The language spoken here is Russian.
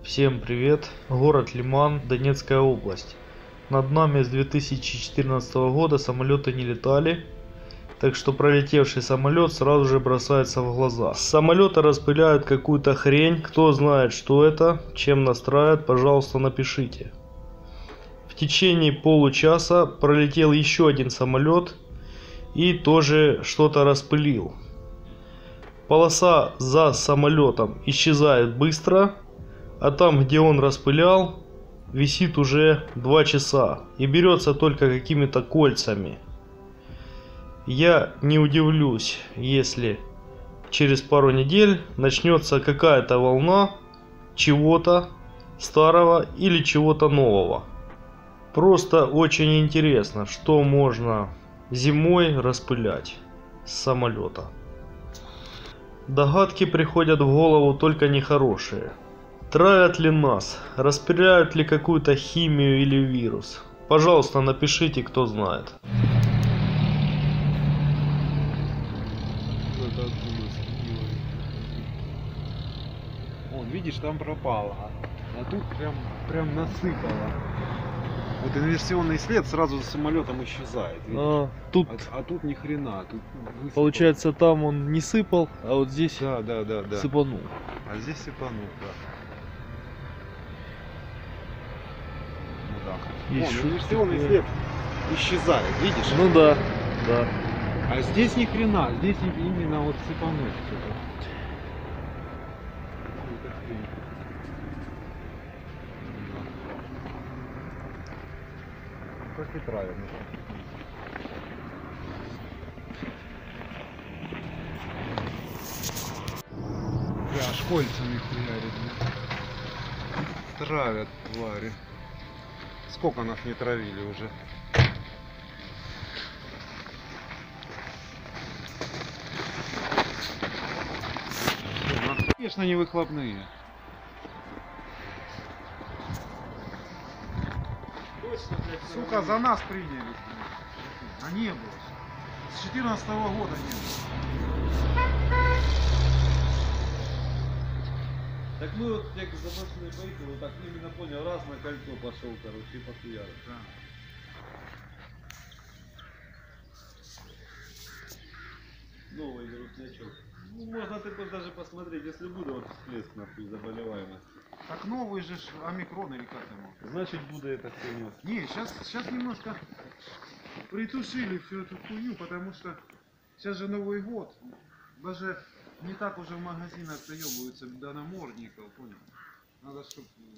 Всем привет! Город Лиман, Донецкая область. Над нами с 2014 года самолеты не летали, так что пролетевший самолет сразу же бросается в глаза. С самолета распыляют какую-то хрень, кто знает что это, чем настраивают, пожалуйста напишите. В течение получаса пролетел еще один самолет и тоже что-то распылил. Полоса за самолетом исчезает быстро. А там, где он распылял, висит уже 2 часа и берется только какими-то кольцами. Я не удивлюсь, если через пару недель начнется какая-то волна чего-то старого или чего-то нового. Просто очень интересно, что можно зимой распылять с самолета. Догадки приходят в голову только нехорошие. Травят ли нас? Распыляют ли какую-то химию или вирус? Пожалуйста, напишите, кто знает. Вон, видишь, там пропало. А тут прям насыпало. Вот инверсионный след сразу за самолетом исчезает. Тут А тут ни хрена. Тут получается, там он не сыпал, а вот здесь да. сыпанул. А здесь сыпанул, да. Ну да. Вон, инверсионный след исчезает, видишь? Ну да. А здесь ни хрена, здесь именно вот сыпануть что-то. Как и правильно. Да, аж кольцами хуярит. Травят твари. Сколько нас не травили уже. Конечно, не выхлопные. Сука, за нас приняли. А не было. С 14 года не было. Так мы вот как заброшенные поехали, вот так именно понял, раз на кольцо пошел, короче, и похуярил. Да. Новый грустнячок. Ну, можно ты даже посмотреть, если будет вот всплеск нахуй заболеваемости. Так новый же омикрон или как ему? Значит, буду это хуйню. Не, сейчас немножко притушили всю эту хуйню, потому что сейчас же Новый год. Даже не так уже в магазинах заебываются до намордников, понял? Надо, чтобы